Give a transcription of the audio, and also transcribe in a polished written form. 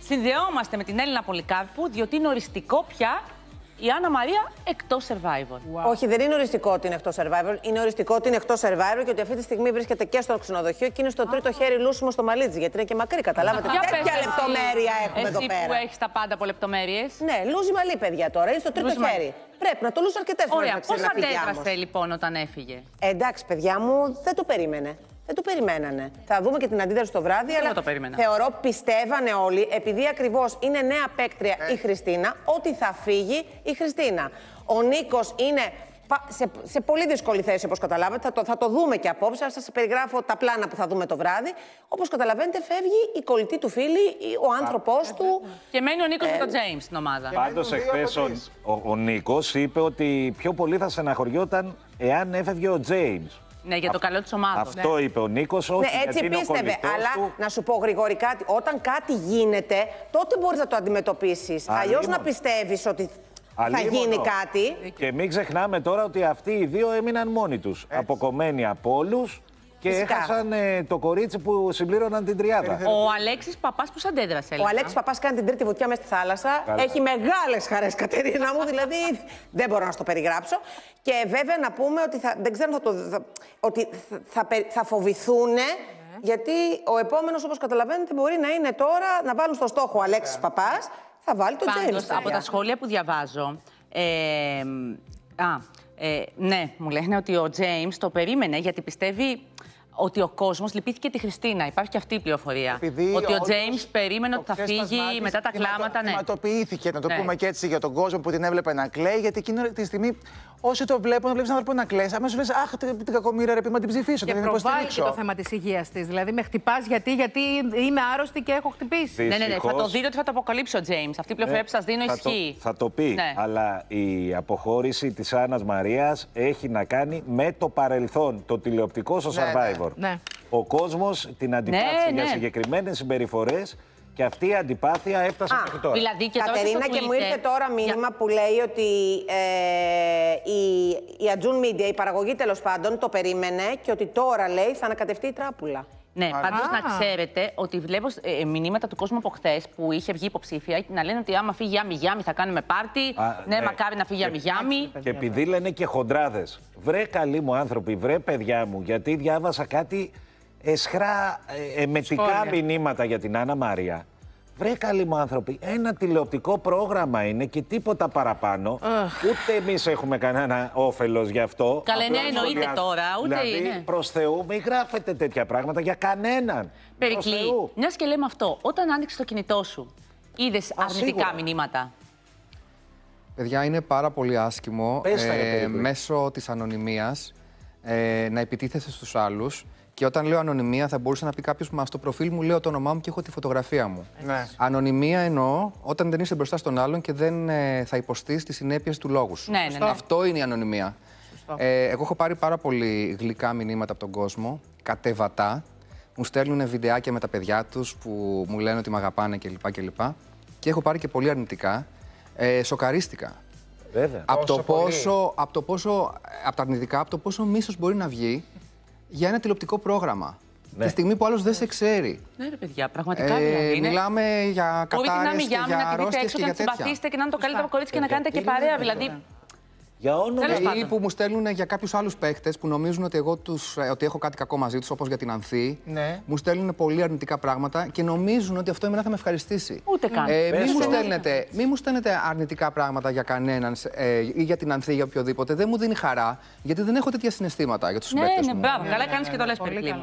Συνδεόμαστε με την Έλληνα Πολυκάρπου, διότι είναι οριστικό πια η Άννα Μαρία εκτός Survivor. Wow. Όχι, δεν είναι οριστικό ότι είναι εκτός Survivor. Είναι οριστικό ότι είναι εκτός Survivor και ότι αυτή τη στιγμή βρίσκεται και στο ξενοδοχείο και είναι στο τρίτο χέρι λούσιμο στο Μαλίτζι. Γιατί είναι και μακρύ, καταλάβατε. Τέτοια λεπτομέρεια έχουμε εδώ πέρα. Εσύ που έχεις τα πάντα από λεπτομέρειες. Ναι, λούζει μαλλί, παιδιά τώρα. Είναι στο τρίτο χέρι. Πρέπει να το λούσει αρκετές φορές. Ωραία, πώς αντέδρασε λοιπόν όταν έφυγε? Εντάξει, παιδιά μου, δεν το περίμενε. Δεν το περιμένανε. Θα δούμε και την αντίδραση το βράδυ, αλλά θεωρώ πιστεύανε όλοι, επειδή ακριβώς είναι νέα παίκτρια η Χριστίνα, ότι θα φύγει η Χριστίνα. Ο Νίκος είναι σε πολύ δύσκολη θέση, όπως καταλάβατε. Θα το δούμε και απόψε. Σας περιγράφω τα πλάνα που θα δούμε το βράδυ. Όπως καταλαβαίνετε, φεύγει η κολλητή του φίλη, ο άνθρωπός του. Και μένει ο Νίκος με τον James στην ομάδα. Πάντως, εχθές ο Νίκος είπε ότι πιο πολύ θα στεναχωριόταν εάν έφευγε ο James. Ναι, για το καλό της ομάδας. Αυτό είπε ο Νίκος, όχι έτσι πίστευε. Αλλά να σου πω γρηγορή κάτι, όταν κάτι γίνεται, τότε μπορείς να το αντιμετωπίσεις. Αλλιώς να πιστεύεις ότι θα γίνει κάτι. Και μην ξεχνάμε τώρα ότι αυτοί οι δύο έμειναν μόνοι τους. Αποκομμένοι από όλους και έχασαν το κορίτσι που συμπλήρωναν την τριάδα. Ο Αλέξης Παπάς πώς αντέδρασε? Ο Αλέξης Παπάς κάνει την τρίτη βουτιά μέσα στη θάλασσα. Έχει μεγάλες χαρές, Κατερίνα μου, δηλαδή δεν μπορώ να σου το περιγράψω. Και βέβαια να πούμε ότι δεν ξέρω ότι θα φοβηθούν. Γιατί ο επόμενος, όπως καταλαβαίνετε, μπορεί να είναι τώρα να βάλουν στο στόχο ο Αλέξης Παπάς. Θα βάλει τον James. Από τα σχόλια που διαβάζω. Ναι, μου λένε ότι ο James το περίμενε γιατί πιστεύει ότι ο κόσμος λυπήθηκε τη Χριστίνα. Υπάρχει και αυτή η πληροφορία. Ότι ο James περίμενε ότι θα φύγει μετά τα κλάματα. Ναι. Θυματοποιήθηκε, να το πούμε και έτσι, για τον κόσμο που την έβλεπε να κλαίει. Γιατί εκείνη τη στιγμή, όσοι το βλέπουν, να βλέπει έναν άνθρωπο να κλαίει, αμέσως λες, αχ, την κακομοίρα, πρέπει να την ψηφίσω. Και προβάλλει και το θέμα της υγείας της. Δηλαδή, με χτυπάς γιατί είμαι άρρωστη και έχω χτυπήσει. Ναι, θα το δείτε ότι θα το αποκαλύψει ο James. Αυτή η πληροφορία που σας δίνω ισχύει. Θα το πει. Αλλά η αποχώρηση της Άννας Μαρίας έχει να κάνει με το παρελθόν, το τηλεοπτικό στο Survivor. Ο κόσμος την αντιπάθησε για συγκεκριμένες συμπεριφορές και αυτή η αντιπάθεια έφτασε μέχρι τώρα. Δηλαδή και Κατερίνα, και μου ήρθε τώρα μήνυμα που λέει ότι η Ατζούν Media, η παραγωγή τέλος πάντων, το περίμενε και ότι τώρα, λέει, θα ανακατευτεί η τράπουλα. Ναι, πάντως να ξέρετε ότι βλέπω μηνύματα του κόσμου από χθες που είχε βγει υποψήφια να λένε ότι άμα φύγει η Γιάμι θα κάνουμε πάρτι. Ναι, μακάρι να φύγει η Γιάμι. Και επειδή λένε και χοντράδες, βρε καλοί μου άνθρωποι, βρε παιδιά μου, γιατί διάβασα κάτι εσχρά εμετικά μηνύματα για την Άννα Μαρία. Βρε καλοί μου άνθρωποι, ένα τηλεοπτικό πρόγραμμα είναι και τίποτα παραπάνω. Ούτε εμείς έχουμε κανένα όφελος γι' αυτό. Καλά, ναι, εννοείται τώρα, ούτε δηλαδή, είναι. Προς Θεού, μην γράφετε τέτοια πράγματα για κανέναν. Περικλή, μιας και λέμε αυτό, όταν άνοιξες το κινητό σου, είδες αρνητικά μηνύματα? Παιδιά, είναι πάρα πολύ άσχημο μέσω της ανωνυμίας να επιτίθεσαι στους άλλους. Και όταν λέω ανωνυμία, θα μπορούσε να πει κάποιος, μα στο προφίλ μου λέω το όνομά μου και έχω τη φωτογραφία μου. Ανωνυμία εννοώ όταν δεν είσαι μπροστά στον άλλον και δεν θα υποστείς τις συνέπειες του λόγου σου. Αυτό είναι η ανωνυμία. Εγώ έχω πάρει πάρα πολύ γλυκά μηνύματα από τον κόσμο, κατεβατά. Μου στέλνουν βιντεάκια με τα παιδιά τους που μου λένε ότι με αγαπάνε κλπ. Και έχω πάρει και πολύ αρνητικά. Σοκαρίστηκα. Από τα αρνητικά, από το πόσο μίσος μπορεί να βγει για ένα τηλεοπτικό πρόγραμμα. Τη στιγμή που άλλος δεν σε ξέρει. Ναι, ρε παιδιά, πραγματικά δηλαδή. Μιλάμε για κατάρρες και για αρρώστιες και για τέτοια. Να συμπαθήσετε και να είναι το καλύτερο κορίτσι και να κάνετε και παρέα, δηλαδή. Ή που μου στέλνουν για κάποιους άλλους παίχτες που νομίζουν ότι ότι έχω κάτι κακό μαζί τους, όπως για την Ανθή. Μου στέλνουν πολύ αρνητικά πράγματα και νομίζουν ότι αυτό εμένα θα με ευχαριστήσει. Ούτε καν. Μη μου στέλνετε αρνητικά πράγματα για κανέναν ή για την Ανθή ή για οποιοδήποτε. Δεν μου δίνει χαρά, γιατί δεν έχω τέτοια συναισθήματα για τους συμπαίκτες μου. Ναι, μπράβο. Καλά κάνεις και το λες, Περικλή μου.